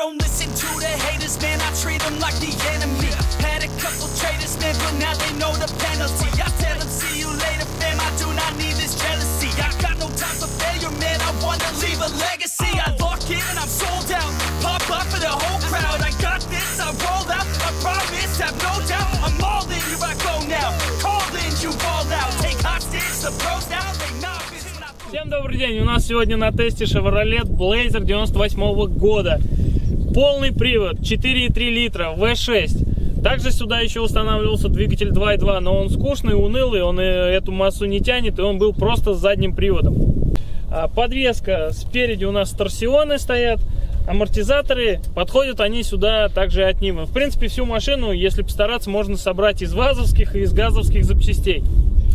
don't listen to the haters, man, I treat them like the enemy. Had a couple traitors, man, but now they know the penalty. I tell them, see you later, fam, I do not need this jealousy. I got no time for failure, man, I wanna leave a legacy. I lock in, I'm sold out, pop up for the whole crowd. I got this, I roll out, I promise, have no doubt. I'm all in, here I go now, call in, you all out. Take hostage, the pros now, they novice. Всем добрый день, у нас сегодня на тесте Chevrolet Blazer 98 года. Полный привод, 4,3 литра, V6. Также сюда еще устанавливался двигатель 2.2, но он скучный, унылый, он эту массу не тянет, и он был просто с задним приводом. Подвеска спереди у нас торсионы стоят, амортизаторы, подходят они сюда также от Нивы. В принципе, всю машину, если постараться, можно собрать из вазовских и из газовских запчастей.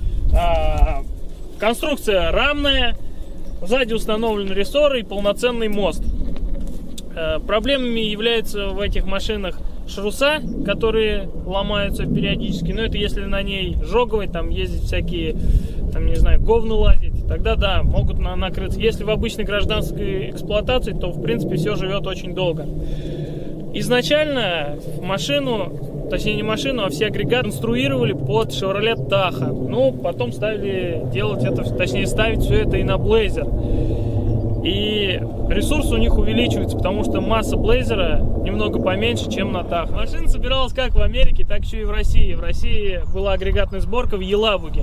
Конструкция рамная, сзади установлен рессор и полноценный мост. Проблемами являются в этих машинах шруса, которые ломаются периодически. Но это если на ней жоговой, там ездить всякие, там, не знаю, говны лазить, тогда да, могут накрыться. Если в обычной гражданской эксплуатации, то в принципе все живет очень долго. Изначально машину, точнее не машину, а все агрегаты конструировали под Chevrolet Tahoe. Ну, потом стали делать это, точнее ставить все это и на Blazer. И ресурс у них увеличивается, потому что масса Blazer немного поменьше, чем на Tahoe. Машина собиралась как в Америке, так еще и в России. В России была агрегатная сборка в Елабуге.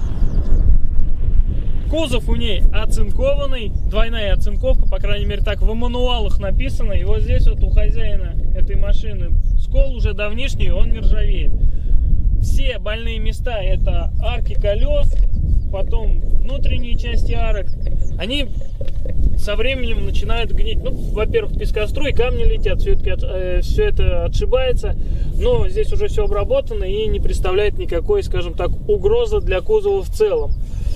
Кузов у ней оцинкованный, двойная оцинковка, по крайней мере так в мануалах написано. И вот здесь вот у хозяина этой машины скол уже давнишний, он не ржавеет. Все больные места — это арки колес, потом внутренние части арок. Они со временем начинают гнить. Ну, во-первых, пескоструй, камни летят, все это отшибается. Но здесь уже все обработано и не представляет никакой, скажем так, угрозы для кузова в целом.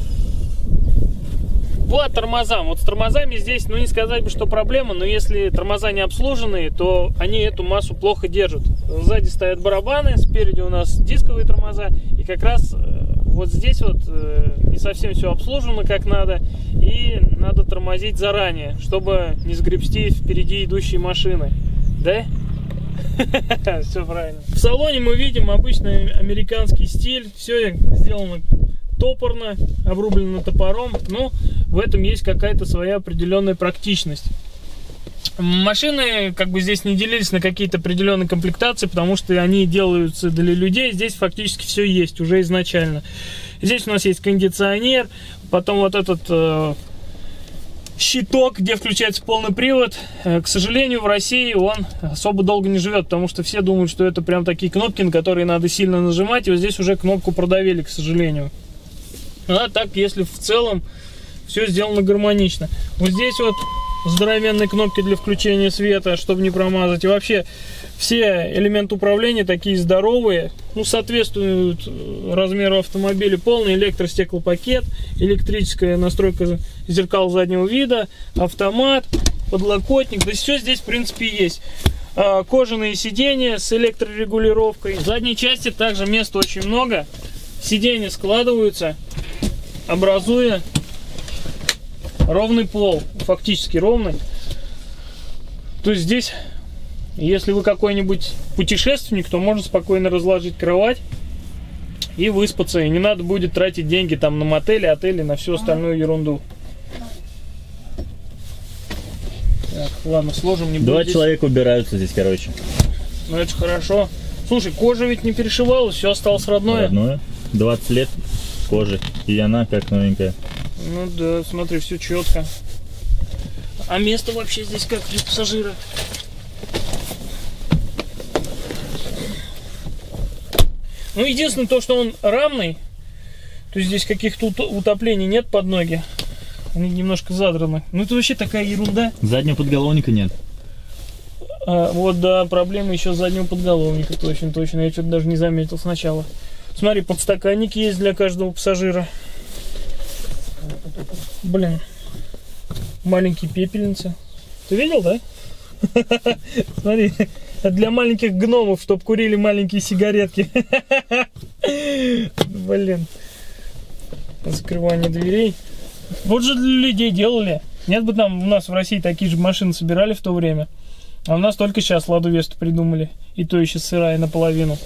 По тормозам. Вот с тормозами здесь, ну не сказать бы, что проблема, но если тормоза не обслуженные, то они эту массу плохо держат. Сзади стоят барабаны, спереди у нас дисковые тормоза, и как раз вот здесь вот не совсем все обслужено как надо, и надо тормозить заранее, чтобы не сгребсти впереди идущие машины. Да? Все правильно. В салоне мы видим обычный американский стиль, все сделано топорно, обрублено топором, но в этом есть какая-то своя определенная практичность. Машины как бы здесь не делились на какие-то определенные комплектации, потому что они делаются для людей. Здесь фактически все есть уже изначально. Здесь у нас есть кондиционер, потом вот этот щиток, где включается полный привод. К сожалению, в России он особо долго не живет, потому что все думают, что это прям такие кнопки, на которые надо сильно нажимать. И вот здесь уже кнопку продавили, к сожалению. А так, если в целом все сделано гармонично. Вот здесь вот здоровенные кнопки для включения света, чтобы не промазать. И вообще все элементы управления такие здоровые, ну, соответствуют размеру автомобиля. Полный электростеклопакет, электрическая настройка зеркал заднего вида, автомат, подлокотник. Да все здесь в принципе есть. Кожаные сиденья с электрорегулировкой. В задней части также места очень много. Сиденья складываются, образуя ровный пол, фактически ровный. То есть здесь, если вы какой-нибудь путешественник, то можно спокойно разложить кровать и выспаться. И не надо будет тратить деньги там на мотели, отели, на всю остальную ерунду. Так, ладно, сложим. Не Два человека убираются здесь, короче. Ну это же хорошо. Слушай, кожа ведь не перешивалась, все осталось родное. Родное. 20 лет кожи, и она как новенькая. Ну да, смотри, все четко. А место вообще здесь как для пассажира? Ну, единственное то, что он рамный, то есть здесь каких-то утоплений нет под ноги. Они немножко задраны. Ну это вообще такая ерунда. Заднего подголовника нет. Вот да, проблема еще заднего подголовника, точно. Я что-то даже не заметил сначала. Смотри, подстаканник есть для каждого пассажира. Блин. Маленькие пепельницы. Ты видел, да? Смотри, для маленьких гномов, чтобы курили маленькие сигаретки. Блин. Закрывание дверей. Вот же для людей делали. Нет бы там у нас в России такие же машины собирали в то время. А у нас только сейчас Ладу Весту придумали. И то еще сырая наполовину.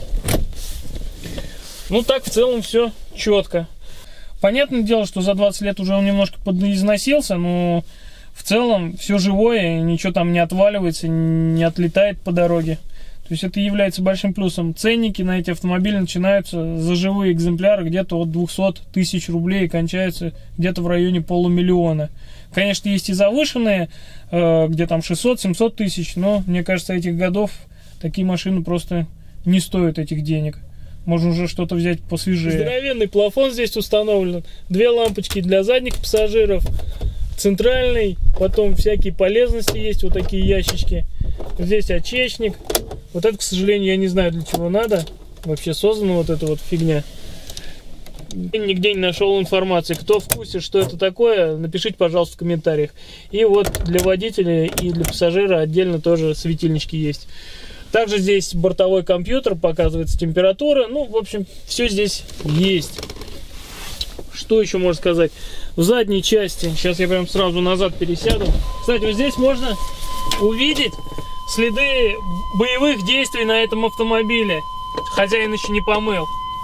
Ну так в целом все четко. Понятное дело, что за 20 лет уже он немножко подизносился, но в целом все живое, ничего там не отваливается, не отлетает по дороге. То есть это является большим плюсом. Ценники на эти автомобили начинаются за живые экземпляры где-то от 200 тысяч рублей и кончаются где-то в районе полумиллиона. Конечно, есть и завышенные, где там 600-700 тысяч, но мне кажется, этих годов такие машины просто не стоят этих денег. Можно уже что-то взять посвежее. Здоровенный плафон здесь установлен. 2 лампочки для задних пассажиров. Центральный. Потом всякие полезности есть. Вот такие ящички. Здесь очечник. Вот это, к сожалению, я не знаю, для чего надо. Вообще создана вот эта вот фигня. Нигде не нашел информации. Кто в курсе, что это такое, напишите, пожалуйста, в комментариях. И вот для водителя и для пассажира отдельно тоже светильнички есть. Также здесь бортовой компьютер, показывается температура. Ну, в общем, все здесь есть. Что еще можно сказать? В задней части, сейчас я прям сразу назад пересяду. Кстати, вот здесь можно увидеть следы боевых действий на этом автомобиле. Хозяин еще не помыл.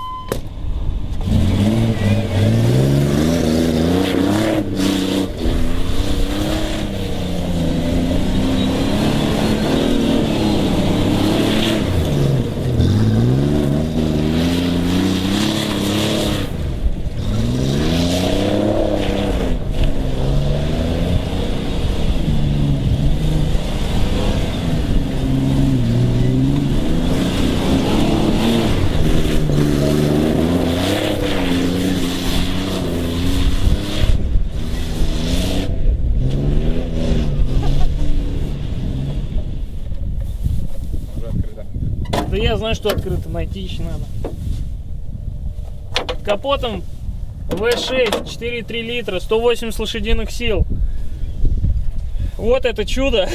Да я знаю, что открыто, найти еще надо. Капотом V6, 4,3 литра, 180 лошадиных сил. Вот это чудо.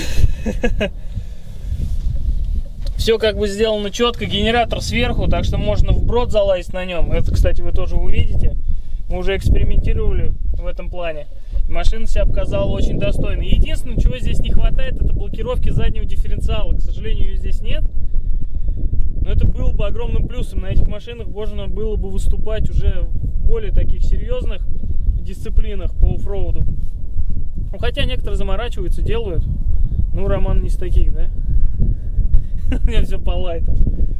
Все как бы сделано четко, генератор сверху, так что можно вброд залазить на нем. Это, кстати, вы тоже увидите. Мы уже экспериментировали в этом плане. Машина себя показала очень достойно. Единственное, чего здесь не хватает, это блокировки заднего дифференциала. К сожалению, ее здесь нет. Но это было бы огромным плюсом. На этих машинах можно было бы выступать уже в более таких серьезных дисциплинах по оффроуду. Ну, хотя некоторые заморачиваются, делают. Ну, Роман не из таких, да? У меня все по лайтам.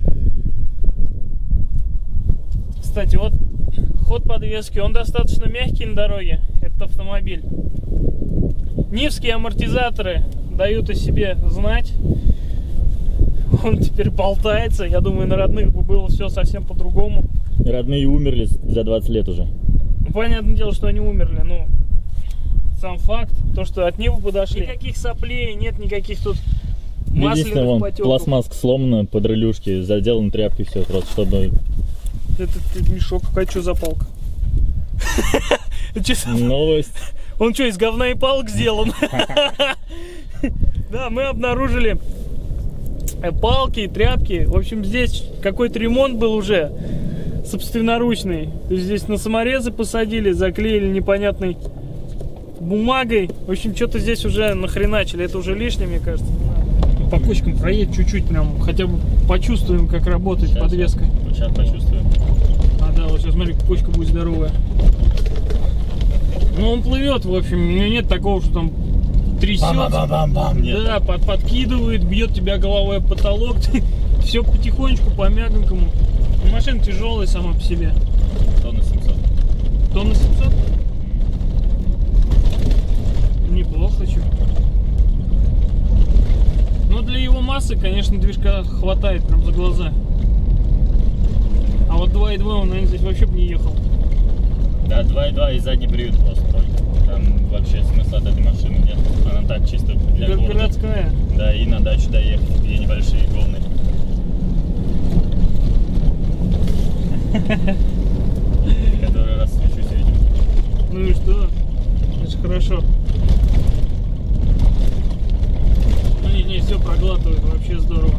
Кстати, вот ход подвески, он достаточно мягкий на дороге, этот автомобиль. Нивские амортизаторы дают о себе знать. Он теперь болтается. Я думаю, на родных бы было все совсем по-другому. Родные умерли за 20 лет уже. Ну, понятное дело, что они умерли, но сам факт, то, что от Нивы подошли. Никаких соплей, нет никаких тут масляных потеков. Пластмасска сломана под релюшки, заделана тряпкой, все просто, чтобы... Этот мешок, какая что за палка? Новость. Он что, из говна и палок сделан? Да, мы обнаружили палки, тряпки. В общем, здесь какой-то ремонт был уже собственноручный. То есть здесь на саморезы посадили, заклеили непонятной бумагой. В общем, что-то здесь уже нахреначили. Это уже лишнее, мне кажется. По кочкам проедь чуть-чуть, прям хотя бы почувствуем, как работает подвеска. Сейчас почувствуем. А да, вот сейчас смотри, кочка будет здоровая. Ну он плывет, в общем, у него нет такого, что там трясется. Да, подкидывает, бьет тебя головой об потолок. Все потихонечку, по мягонькому. Машина тяжелая сама по себе. Тонна 700. Тонна 700? Неплохо, что. Но для его массы, конечно, движка хватает прям за глаза. А вот 2.2 он, наверное, здесь вообще бы не ехал. Да, 2.2 и задний привод просто только. Там вообще смысла от этой машины нет. Она так чисто для города. Городская. Да, и на дачу доехать, где небольшие волны. Который раз свечусь, видимо. Ну и что? Это же хорошо. Не, все проглатывает, вообще здорово.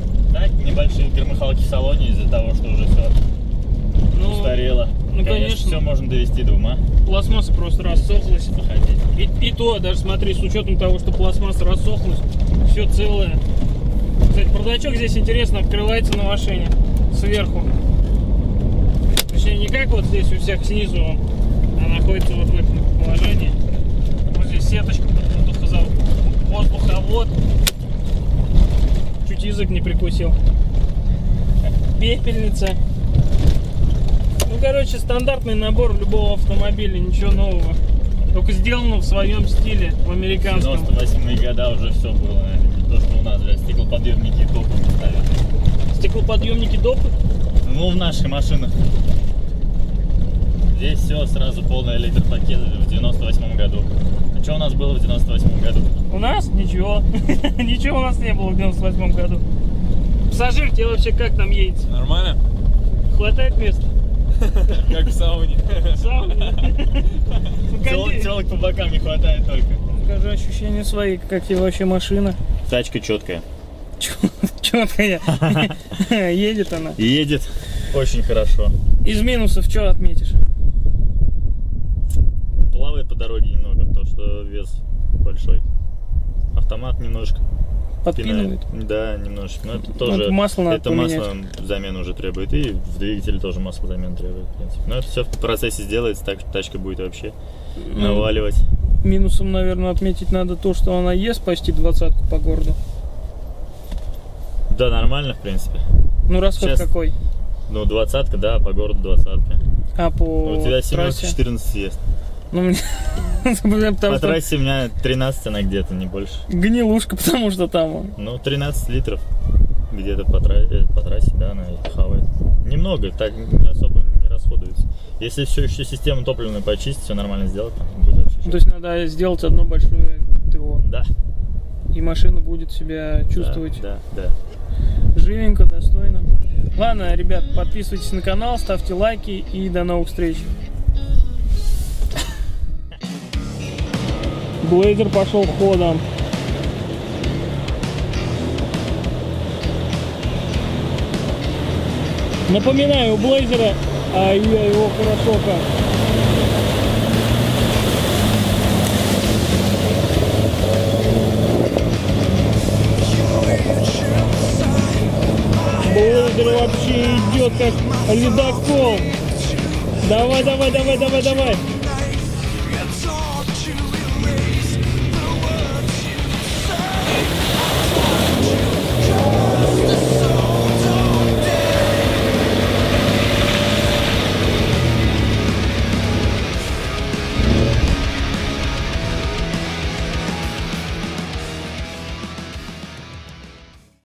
Так, небольшие громыхалки в салоне из-за того, что уже все устарело. Ну, конечно. все можно довести двумя. Пластмасса просто рассохлась. Заходите. И то, даже смотри, с учетом того, что пластмасса рассохлась, все целое. Кстати, бардачок здесь интересно открывается на машине сверху. Точнее, не как вот здесь у всех снизу он, а находится вот в этом положении. Вот здесь сеточка, воздуховод. Чуть язык не прикусил. Пепельница. Ну, короче, стандартный набор любого автомобиля, ничего нового. Только сделано в своем стиле, в американском. В 98-е годы уже все было, наверное. Не то, что у нас, стеклоподъемники и допы не ставят. Стеклоподъемники допы? Ну, в наших машинах. Здесь все сразу полный электропакет в 98 году. А что у нас было в 98 году? У нас? Ничего. Ничего у нас не было в 98 году. Пассажир, тебе вообще как там едете? Нормально? Хватает места? Как в сауне. В сауне? Телок по бокам не хватает только. Скажи ощущения свои, как тебе вообще машина? Тачка четкая. Четкая. Едет она. Едет очень хорошо. Из минусов что отметишь? Плавает по дороге немного, потому что вес большой. Автомат немножко Подпинывает? пинает. Да, немножечко. Но это тоже. Масло надо это поменять. масло замену уже требует. И в двигателе тоже масло замену требует, в принципе. Но это все в процессе сделается, так что тачка будет вообще наваливать. Минусом, наверное, отметить надо то, что она ест почти 20-ку по городу. Да, нормально, в принципе. Ну, расход Сейчас- какой? Ну, 20-ка, да, по городу 20-ка. А по У тебя трассе? 14 ест. Ну, мне... потому По что трассе у меня 13 она где-то, не больше. гнилушка, потому что там... Ну, 13 литров где-то по трассе, да, она и хавает. Немного, так особо не расходуется. Если всю систему топливную почистить, все нормально сделать, там будет вообще. То есть надо сделать одно большое ТО. Да. И машина будет себя чувствовать Да, да. живенько, достойно. Ладно, ребят, подписывайтесь на канал, ставьте лайки и до новых встреч. Блейзер пошел ходом. Напоминаю, у Блейзера, я его хорошо как. Блейзер вообще идет как ледокол. Давай, давай, давай, давай, давай.